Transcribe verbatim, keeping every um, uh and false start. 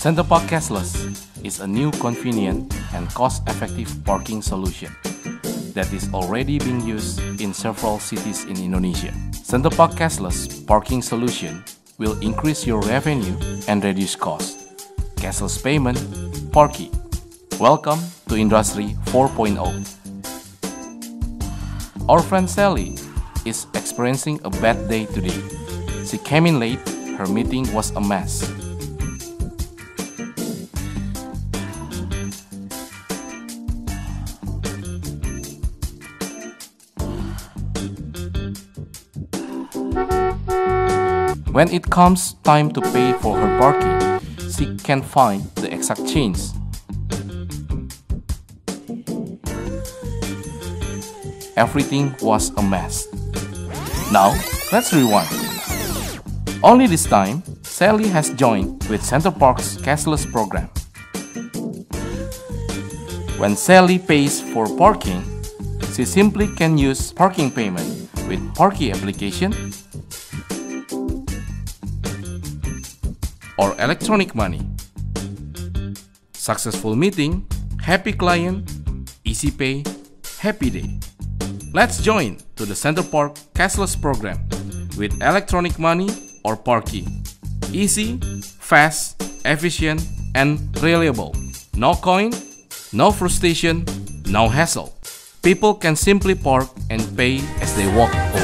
Centerpark Cashless is a new convenient and cost-effective parking solution that is already being used in several cities in Indonesia. Centerpark Cashless parking solution will increase your revenue and reduce costs. Cashless payment, Parky. Welcome to Industry four point oh. Our friend Sally is experiencing a bad day today. She came in late, her meeting was a mess. When it comes time to pay for her parking, she can't find the exact change. Everything was a mess. Now, let's rewind. Only this time, Sally has joined with Centerpark's cashless program. When Sally pays for parking, she simply can use parking payment with Parky application or electronic money. Successful meeting, happy client, easy pay, happy day. Let's join to the Centerpark cashless program with electronic money or Parky. Easy, fast, efficient, and reliable. No coin, no frustration, no hassle. People can simply park and pay as they walk away.